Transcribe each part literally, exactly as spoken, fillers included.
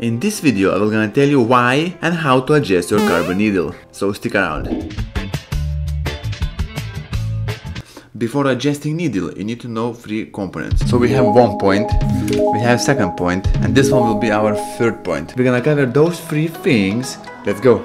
In this video I will gonna tell you why and how to adjust your carbon needle, so stick around. Before adjusting needle, you need to know three components. So we have one point, we have second point, and this one will be our third point. We're gonna cover those three things. Let's go.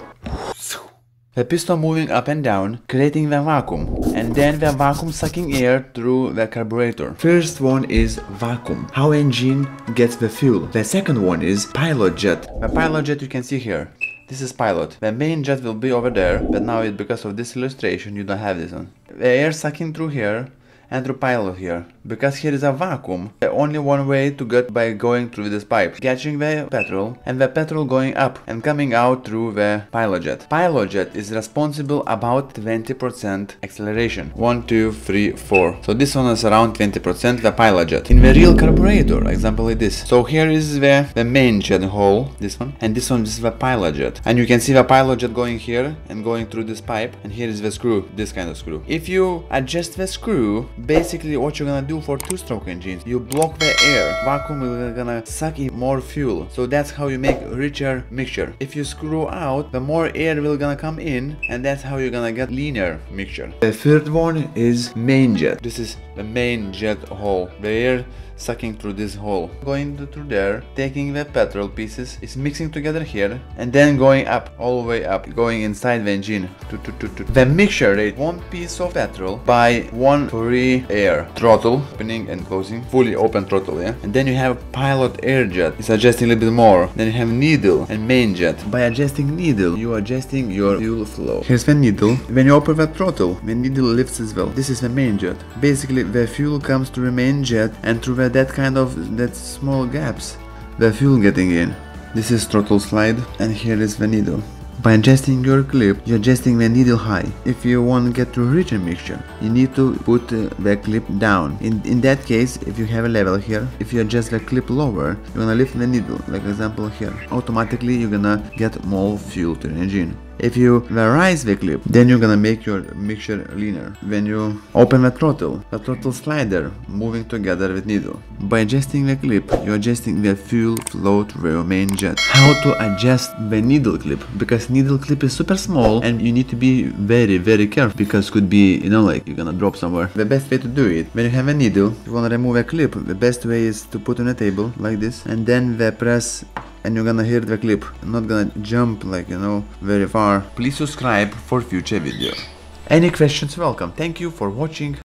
The piston moving up and down, creating the vacuum, and then the vacuum sucking air through the carburetor. First one is vacuum, how engine gets the fuel. The second one is pilot jet. The pilot jet you can see here. This is pilot. The main jet will be over there, but now it, because of this illustration you don't have this one. The air sucking through here and through pilot here. Because here is a vacuum, the only one way to get by going through this pipe, catching the petrol, and the petrol going up and coming out through the pilot jet. Pilot jet is responsible about twenty percent acceleration. one, two, three, four. So this one is around twenty percent the pilot jet. In the real carburetor, example like this. So here is the, the main jet hole, this one, and this one is the pilot jet. And you can see the pilot jet going here and going through this pipe, and here is the screw, this kind of screw. If you adjust the screw, basically what you're gonna do for two-stroke engines, you block the air. Vacuum is gonna suck in more fuel, so that's how you make richer mixture. If you screw out, the more air will gonna come in, and that's how you're gonna get leaner mixture. The third one is main jet. This is the main jet hole. The air sucking through this hole, going through there, taking the petrol pieces, is mixing together here, and then going up, all the way up, going inside the engine. The mixture rate, one piece of petrol by one free air. Throttle, opening and closing, fully open throttle, yeah? And then you have pilot air jet, it's adjusting a little bit more. Then you have needle and main jet. By adjusting needle, you are adjusting your fuel flow. Here's the needle. When you open the throttle, the needle lifts as well. This is the main jet. Basically, the fuel comes to the main jet, and through the that kind of that small gaps the fuel getting in. This is throttle slide, and here is the needle. By adjusting your clip, you're adjusting the needle high. If you want to get to a richer mixture, you need to put uh, the clip down. In, in that case, if you have a level here, if you adjust the clip lower, you're gonna lift the needle, like example here. Automatically you're gonna get more fuel to the engine. If you raise the clip, then you're gonna make your mixture leaner. When you open the throttle, the throttle slider moving together with needle. By adjusting the clip, you're adjusting the fuel flow through your main jet. How to adjust the needle clip? Because needle clip is super small and you need to be very very careful, because could be, you know, like you're gonna drop somewhere. The best way to do it, when you have a needle, you wanna remove a clip, the best way is to put on a table like this, and then the press, and you're gonna hear the clip. I'm not gonna jump, like, you know, very far. Please subscribe for future videos. Any questions, welcome. Thank you for watching.